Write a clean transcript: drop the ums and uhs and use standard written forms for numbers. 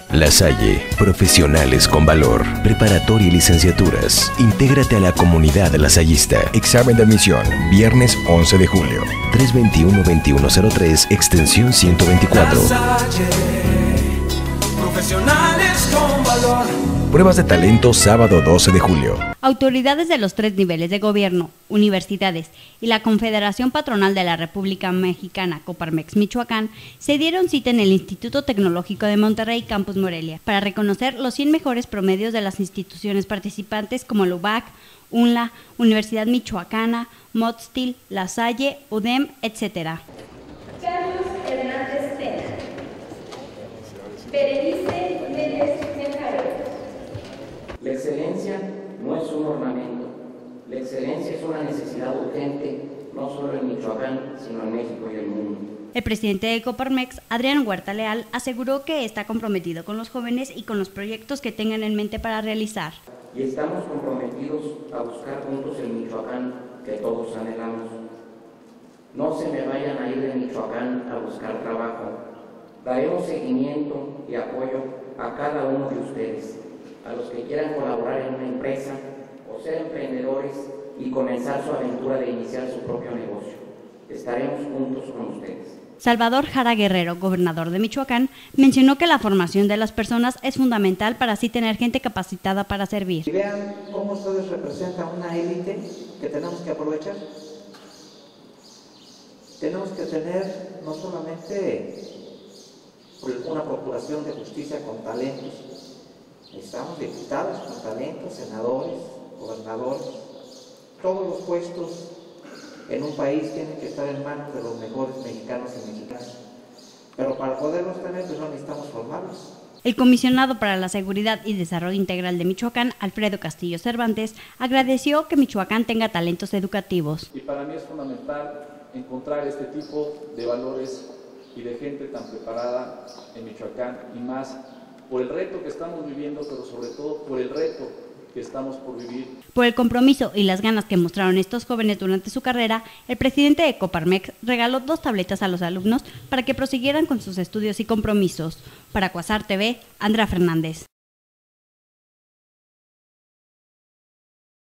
La Salle, profesionales con valor, preparatoria y licenciaturas. Intégrate a la comunidad lasallista. Examen de admisión, viernes 11 de julio. 321-2103, extensión 124. La Salle, profesionales con valor. Pruebas de talento sábado 12 de julio. Autoridades de los 3 niveles de gobierno, universidades y la Confederación Patronal de la República Mexicana, Coparmex Michoacán, se dieron cita en el Instituto Tecnológico de Monterrey, Campus Morelia, para reconocer los 100 mejores promedios de las instituciones participantes como la UBAC, UNLA, Universidad Michoacana, MOTSTIL, La Salle, UDEM, etc. Carlos Hernández Pena. Berenice Méndez Menjaro. La excelencia no es un ornamento, la excelencia es una necesidad urgente, no solo en Michoacán, sino en México y el mundo. El presidente de Coparmex, Adrián Huerta Leal, aseguró que está comprometido con los jóvenes y con los proyectos que tengan en mente para realizar. Y estamos comprometidos a buscar juntos el Michoacán que todos anhelamos. No se me vayan a ir de Michoacán a buscar trabajo. Daremos seguimiento y apoyo a cada uno de ustedes, a los que quieran colaborar en una empresa o ser emprendedores y comenzar su aventura de iniciar su propio negocio. Estaremos juntos con ustedes. Salvador Jara Guerrero, gobernador de Michoacán, mencionó que la formación de las personas es fundamental para así tener gente capacitada para servir. Y vean cómo ustedes representan una élite que tenemos que aprovechar. Tenemos que tener no solamente una procuración de justicia con talentos, necesitamos diputados con talentos, senadores, gobernadores. Todos los puestos en un país tienen que estar en manos de los mejores mexicanos y mexicanas. Pero para poderlos tener, pues no necesitamos formarlos. El comisionado para la Seguridad y Desarrollo Integral de Michoacán, Alfredo Castillo Cervantes, agradeció que Michoacán tenga talentos educativos. Y para mí es fundamental encontrar este tipo de valores y de gente tan preparada en Michoacán, y más por el reto que estamos viviendo, pero sobre todo por el reto que estamos por vivir. Por el compromiso y las ganas que mostraron estos jóvenes durante su carrera, el presidente de Coparmex regaló 2 tabletas a los alumnos para que prosiguieran con sus estudios y compromisos. Para Cuasar TV, Andrea Fernández.